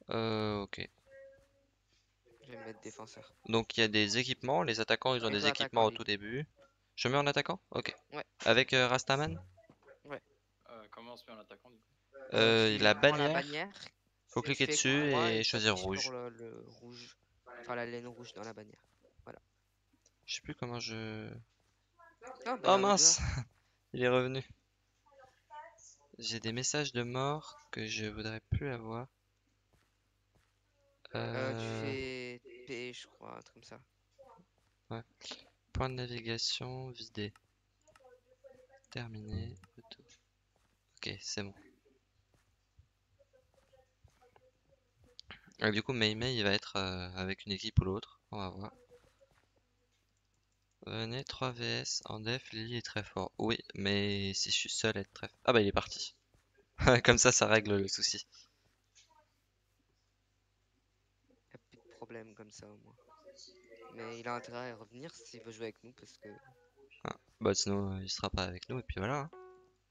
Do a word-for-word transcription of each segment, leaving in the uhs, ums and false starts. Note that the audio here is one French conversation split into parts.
Euh, ok. Je vais me mettre défenseur. Donc il y a des équipements. Les attaquants, ils ont Et des toi, équipements attaquant au libre. tout début. Je mets en attaquant? Ok. Ouais, Avec euh, Rastaman? ouais. Euh, comment on se met en attaquant du coup? Euh, Euh, tu la prends la bannière. bannière, Faut tu cliquer fais écran dessus droit et et choisir t'appuies sur rouge. le, le rouge. Enfin, la laine rouge dans la bannière. Voilà. Je sais plus comment je... Non, Oh bannière de joueur. mince! Il est revenu. J'ai des messages de mort que je voudrais plus avoir. Euh, tu Euh... fais P, je crois, un truc comme ça. Ouais. Point de navigation vidé. Terminé. Retour. Ok, c'est bon. Ah, du coup, Mei Mei, il va être euh, avec une équipe ou l'autre. On va voir. Venez, trois V S. En def, Lily est très fort. Oui, mais si je suis seul, être très fort. Ah bah, il est parti. Comme ça, ça règle le souci. Y a plus de problème comme ça au moins. Mais il a intérêt à revenir s'il veut jouer avec nous parce que. Ah, bah, sinon, euh, il sera pas avec nous, et puis voilà, hein.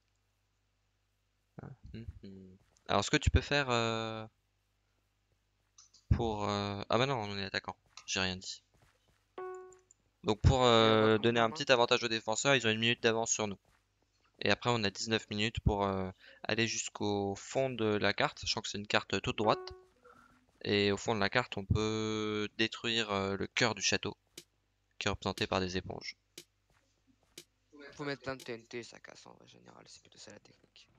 Hum, hum. Alors, ce que tu peux faire euh, pour... euh, Ah bah non, on est attaquant. J'ai rien dit. Donc, pour Tu les vois euh, donner comment, un moi? petit avantage aux défenseurs, ils ont une minute d'avance sur nous. Et après, on a dix-neuf minutes pour euh, aller jusqu'au fond de la carte, sachant que c'est une carte toute droite. Et au fond de la carte, on peut détruire euh, le cœur du château, qui est représenté par des éponges. Faut mettre plein de T N T, ça casse en général, c'est plutôt ça la technique.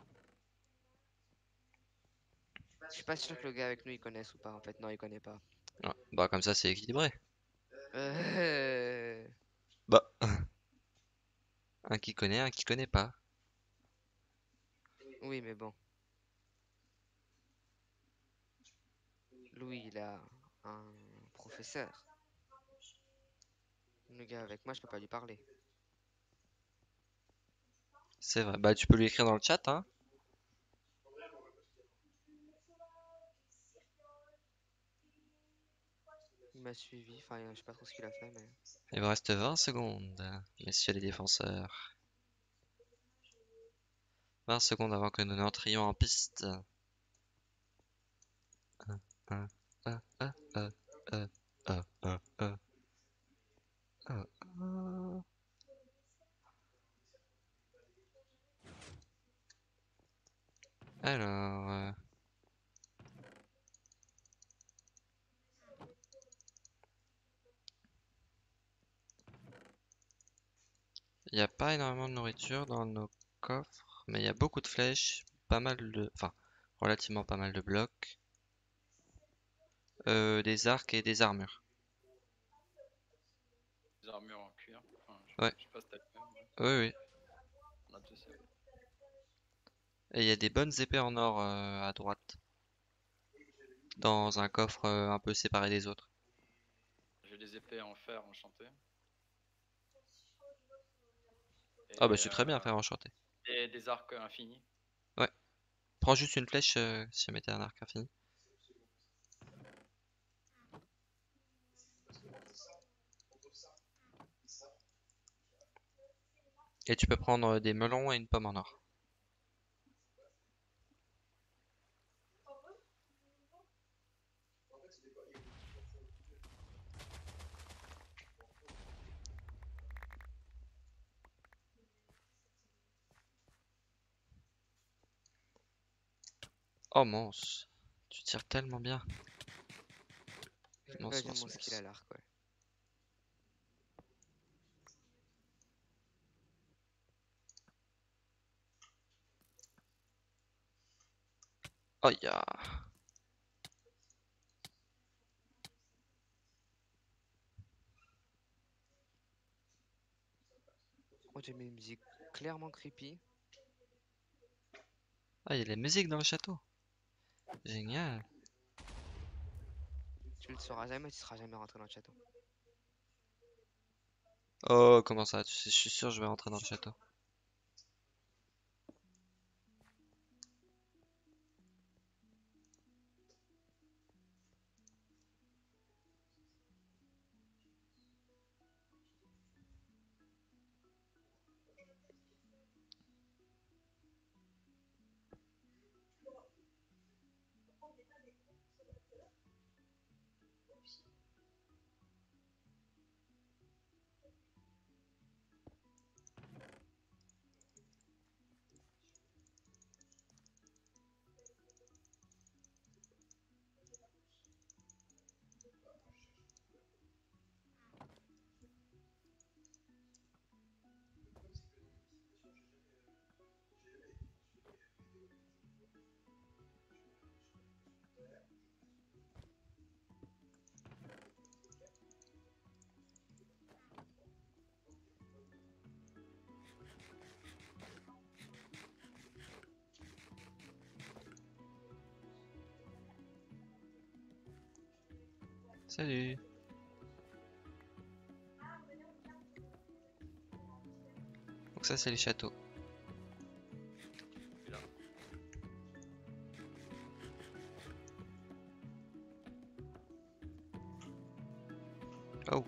Je suis pas sûr que le gars avec nous il connaisse ou pas en fait, non il connaît pas. Ouais, bah comme ça, c'est équilibré. Euh... Bah, un qui connaît, un qui connaît pas. Oui mais bon, Louis il a un professeur. Le gars avec moi je peux pas lui parler. C'est vrai. Bah, tu peux lui écrire dans le chat, hein. Il m'a suivi, enfin je sais pas trop ce qu'il a fait mais... Il vous reste vingt secondes, messieurs les défenseurs. vingt secondes avant que nous n'entrions en piste. Un, un, un, un, un, un, un, un, un, un, un. Alors, euh, il n'y a pas énormément de nourriture dans nos coffres, mais il y a beaucoup de flèches, pas mal de, enfin, relativement pas mal de blocs, euh, des arcs et des armures. Des armures en cuir. Enfin, je, Ouais, je sais pas si t'as le même. Ouais. oui, oui. On a tous ça. Et il y a des bonnes épées en or euh, à droite, dans un coffre euh, un peu séparé des autres. J'ai des épées en fer enchantées. Ah bah Et, c'est très bien, euh, frère enchanté. et des arcs infinis. Ouais, prends juste une flèche euh, si jamais t'as un arc infini. Et tu peux prendre euh, des melons et une pomme en or. Oh mince, tu tires tellement bien. J'ai Mince, pas vu mince, mon skill à mince. l'arc ouais. Oh ya. Oh j'ai mis une musique clairement creepy. Ah, il y a de la musique dans le château. Génial. Tu le sauras jamais, tu seras jamais rentré dans le château. Oh, comment ça? Tu sais, je suis sûr que je vais rentrer dans le château. Salut. Donc ça c'est les châteaux. Là. Oh.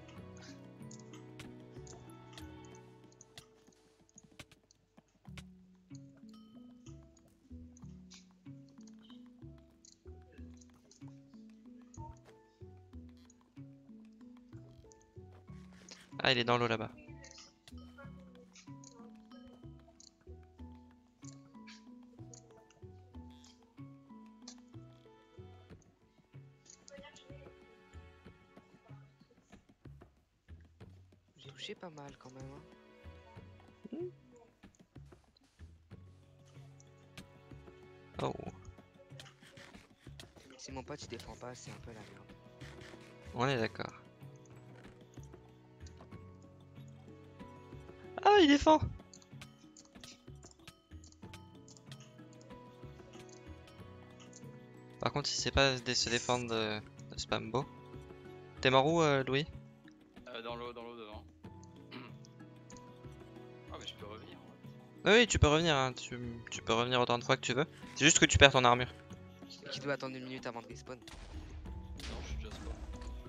Ah, il est dans l'eau là-bas. J'ai touché pas mal quand même. Hein. Oh. Si mon pote il défend pas, c'est un peu la merde. On est d'accord. Ah, il défend. Par contre, il sait pas dé- se défendre de, de Spambo. T'es mort où, euh, Louis? Euh, dans l'eau, dans l'eau devant. Ah, mais je peux revenir. En fait. Oui, oui, tu peux revenir, hein. Tu, tu peux revenir autant de fois que tu veux. C'est juste que tu perds ton armure. Et qui doit attendre une minute avant de respawn. Non, je suis déjà spawn.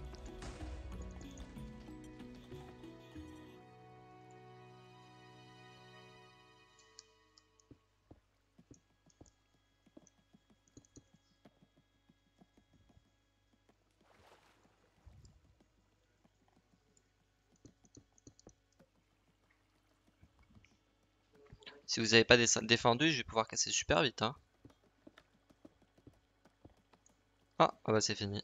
Si vous avez pas dé- défendu, je vais pouvoir casser super vite, hein. Ah, ah bah c'est fini.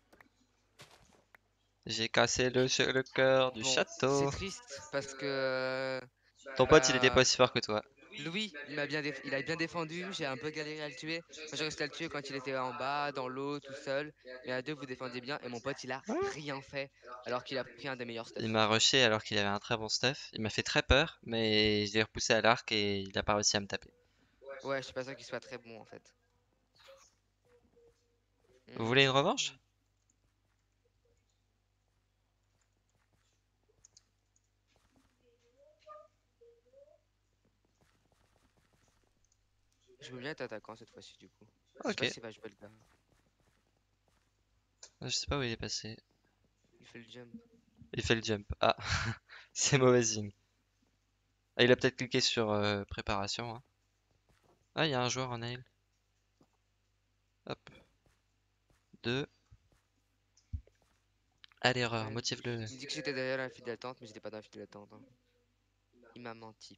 J'ai cassé le, ch- le cœur du Bon, château. c'est triste parce que Ton pote, il était bah, pas aussi fort que toi. Louis, il m'a bien, déf- il a bien défendu. J'ai un peu galéré à le tuer. Moi, j'ai réussi à le tuer quand il était en bas, dans l'eau, tout seul. Mais à deux, vous défendiez bien. Et mon pote, il a Ouais. rien fait, alors qu'il a pris un des meilleurs stuff. Il m'a rushé alors qu'il avait un très bon stuff. Il m'a fait très peur, mais je l'ai repoussé à l'arc et il a pas réussi à me taper. Ouais, je suis pas sûr qu'il soit très bon en fait. Vous voulez une Hmm. revanche? Je veux bien être attaquant cette fois-ci du coup. Je sais Ok. pas s'il va jouer le gars. Je sais pas où il est passé. Il fait le jump. Il fait le jump. Ah, c'est mauvais signe. Ah, il a peut-être cliqué sur euh, préparation, hein. Ah, il y a un joueur en nail. Hop. Deux. À l'erreur, Ouais, motive-le. il me dit que j'étais derrière la file d'attente, mais j'étais pas dans la file d'attente. Hein. Il m'a menti.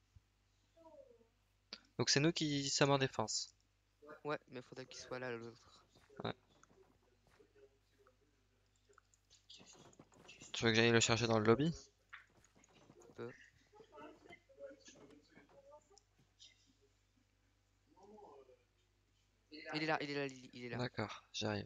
Donc c'est nous qui sommes en défense. Ouais, mais faudrait qu'il soit là l'autre. Ouais. Tu veux que j'aille le chercher dans le lobby? Peu. Il est là, il est là, Lily, il est là. D'accord, j'arrive.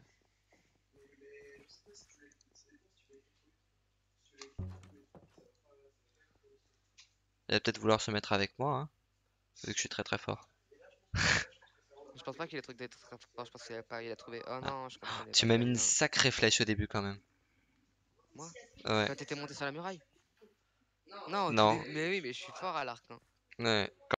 Il va peut-être vouloir se mettre avec moi, hein, vu que je suis très très fort. Je pense pas qu'il ait truc d'être très fort, je pense qu'il a pas, il a trouvé. Oh Ah. non, je comprenais Tu pas m'as très mis une bien. sacrée flèche au début quand même. Moi? Ouais, Quand t'étais monté sur la muraille? Non, au tout non, début. Mais oui, mais je suis fort à l'arc. Hein. ouais.